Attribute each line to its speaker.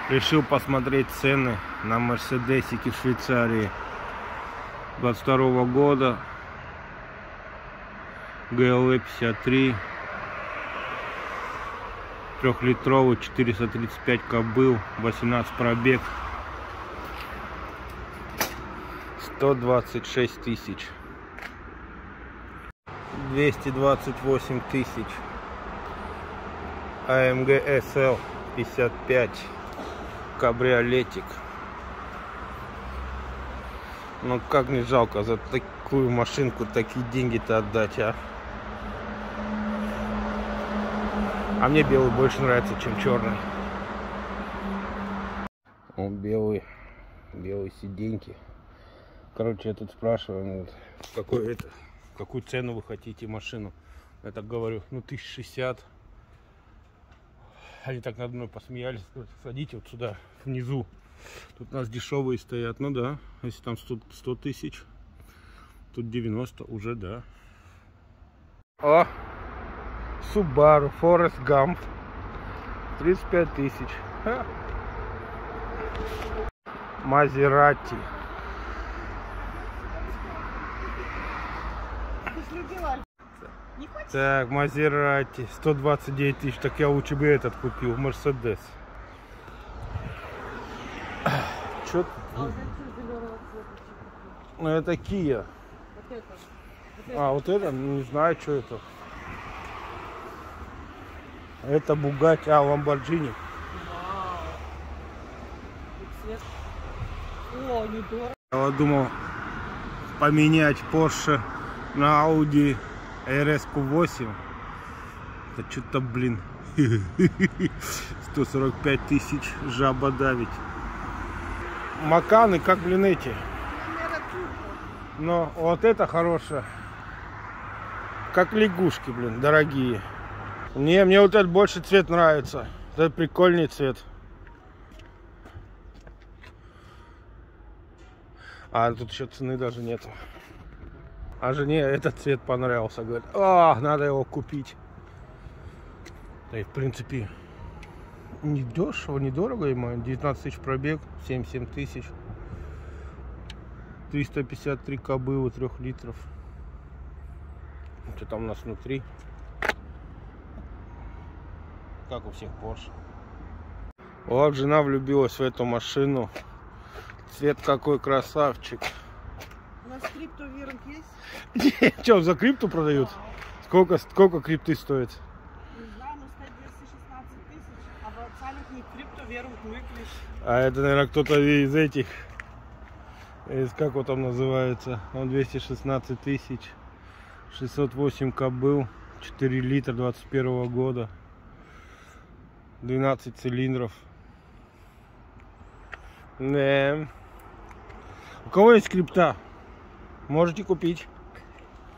Speaker 1: Решил посмотреть цены на мерседесики в Швейцарии 22 года. GLE 53, 3-литровый, 435 кобыл, 18 пробег, 126 тысяч, 228 тысяч. AMG SL 55, кабриолетик. Ну как не жалко за такую машинку такие деньги-то отдать, а? А мне белый больше нравится, чем черный. О, белые сиденьки. Короче, я тут спрашиваю, какую цену вы хотите машину? Я так говорю, ну 1060. Они так над мной посмеялись. Садите вот сюда, внизу. Тут у нас дешевые стоят. Ну да, если там 100 тысяч, тут 90 уже, да. О! Subaru Forest Gump 35 тысяч. Maserati. Так, Maserati 129 тысяч. Так я лучше бы этот купил, Mercedes. Что? Ну это Kia. А вот это, не знаю, что это. Это Bugatti, Lamborghini.
Speaker 2: О, недорого.
Speaker 1: Я думал поменять Porsche на Audi RS-Q8. Это что-то, блин, 145 тысяч, жаба давить. Маканы, как, блин, эти. Но вот это хорошее. Как лягушки, блин, дорогие. Мне вот этот больше цвет нравится. Это прикольный цвет. А тут еще цены даже нету. А жене этот цвет понравился. Говорит, надо его купить. Да и в принципе недешево, недорого ему. 19 тысяч пробег, 77 тысяч. 353 кобылы, 3 литров. Что там у нас внутри? Как у всех Porsche. Вот жена влюбилась в эту машину. Цвет какой красавчик.
Speaker 2: У нас криптовирус есть?
Speaker 1: Нет, что, за крипту продают? Сколько крипты стоит?
Speaker 2: Не знаю, но стоит 216 тысяч. А в официальных не криптовирус выключить.
Speaker 1: А это, наверное, кто-то из этих. Как его там называется? Он 216 тысяч. 608 кобыл. 4 литра 21 года. 12 цилиндров. Да. У кого есть крипта? Можете купить.